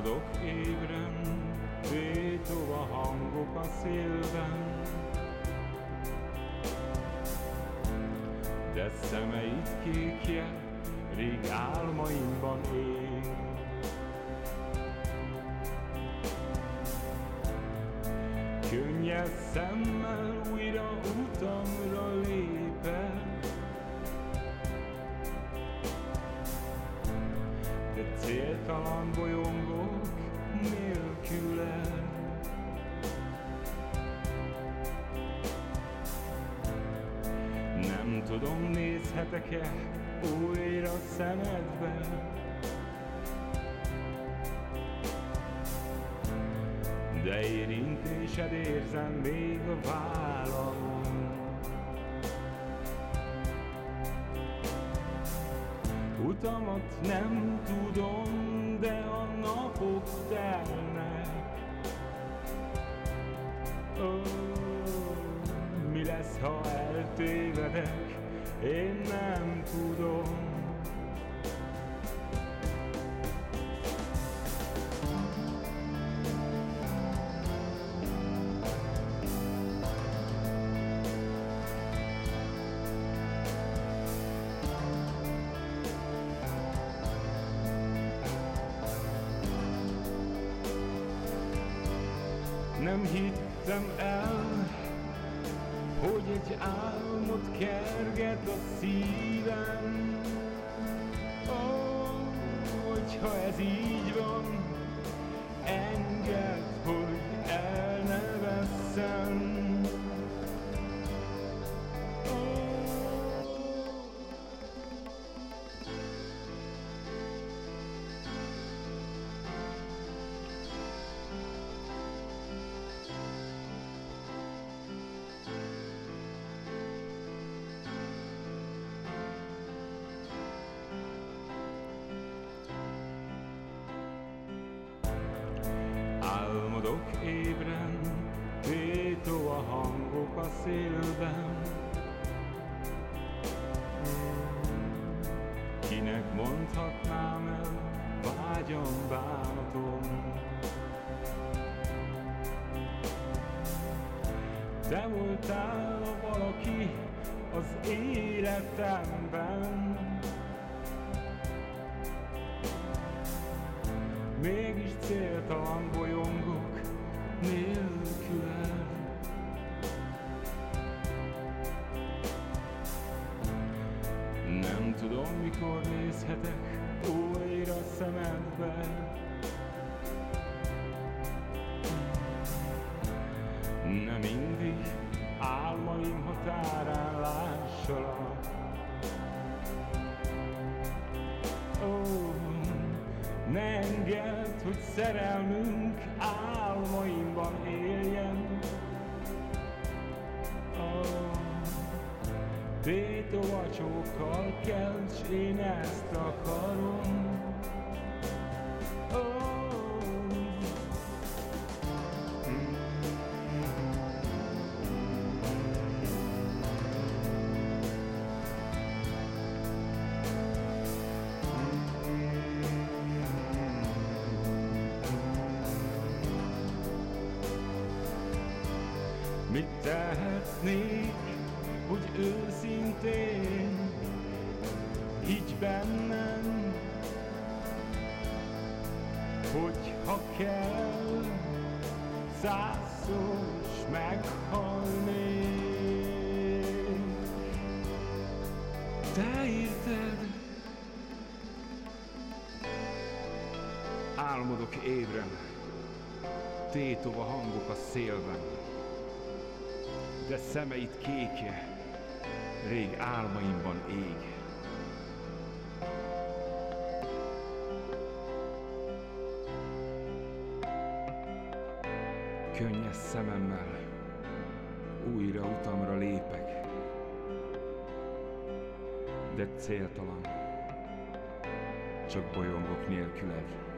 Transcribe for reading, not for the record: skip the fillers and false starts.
Álmodok ébren, tétova hangok a szélben, de szemeid kékje rég álmaimban ég. Könnyes szemmel újra utamra lépek, de céltalan bolyongok nélküled. Nem tudom, nézhetek-e újra szemedbe, de érintésed érzem még a vállamon. Utamat nem tudom, de a napok telnek. Mi lesz, ha eltévedek? Én nem tudom. Nem hittem el, hogy egy álmot kerget a szívem. Hogyha ez így van, engedd, hogy el ne vesszem. Álmodok ébren, tétova hangok a szélben. Kinek mondhatnám el vágyam, bánatom? Te voltál a valaki az életemben, mégis céltalan bolyongok nélküled. Nem tudom, mikor nézhetek újra szemedbe, nem mindig álmaim határán lássalak. Ne engedd, hogy szerelmünk álmaimban éljen. Tétova csókkal kelts, én ezt akarom. Mit tehetnék, hogy őszintén higgy bennem, hogyha kell, százszor is meghalnék. Te írted, álmodok ébren, tétova hangok a szélben, de szemeid kékje rég álmaimban ég. Könnyes szememmel újra utamra lépek, de céltalan, csak bolyongok nélküled.